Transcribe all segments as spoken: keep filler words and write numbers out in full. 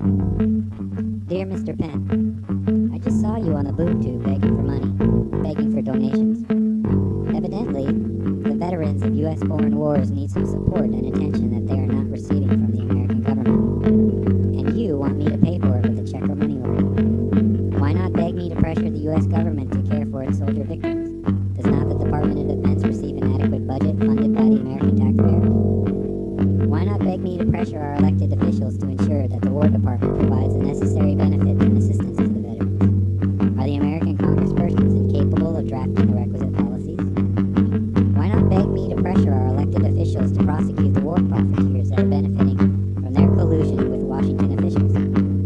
Dear Mister Penn, I just saw you on the boob tube begging for money, begging for donations. Evidently, the veterans of U S foreign wars need some support and attention that they are not receiving from the American government. And you want me to pay for it with a check or money order. Why not beg me to pressure the U S government to care for its soldier victims? Does not the Department of Defense receive an adequate budget funded by the American taxpayer? Why not beg me to pressure our elected officials to ensure that the War Department provides the necessary benefits and assistance to the veterans? Are the American congresspersons incapable of drafting the requisite policies? Why not beg me to pressure our elected officials to prosecute the war profiteers that are benefiting from their collusion with Washington officials?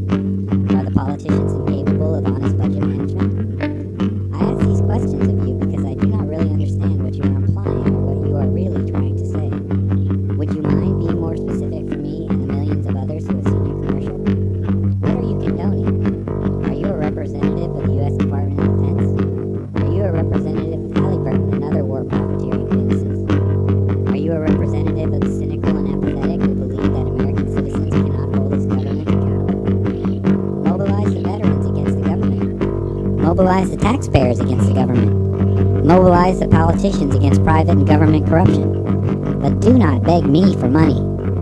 Are the politicians incapable of honest budget management? I ask these questions of you because I do not really understand what you are implying or what you are really trying to say. Would you mind being more specific for me and the millions of others who have seen your commercial? What are you condoning? Are you a representative of the U S Department of Defense? Are you a representative of Halliburton and other war profiteering businesses? Are you a representative of the cynical and apathetic who believe that American citizens cannot hold its government accountable? Mobilize the veterans against the government. Mobilize the taxpayers against the government. Mobilize the politicians against private and government corruption. But do not beg me for money.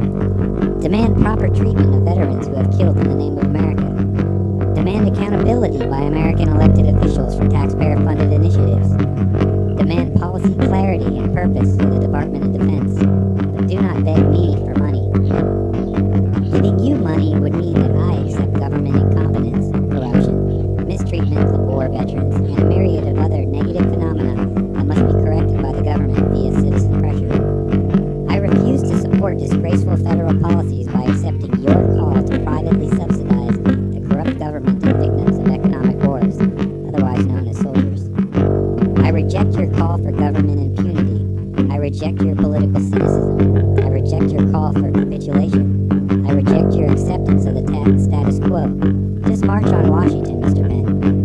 Demand proper treatment of veterans who have killed in the name of America. Demand accountability by American elected officials for taxpayer-funded initiatives. Demand policy clarity and purpose for the Department of Defense. But do not beg me for money. Giving you money would mean that I accept government incompetence, corruption, mistreatment of war veterans, and a myriad of other negative phenomena that must be corrected by the government via citizen pressure. I refuse to support disgraceful federal policies by accepting your call to privately subsidize the corrupt government of victims of economic wars, otherwise known as soldiers. I reject your call for government impunity. I reject your political cynicism. I reject your call for capitulation. I reject your acceptance of the ta- status quo. Just march on Washington, Mister Penn.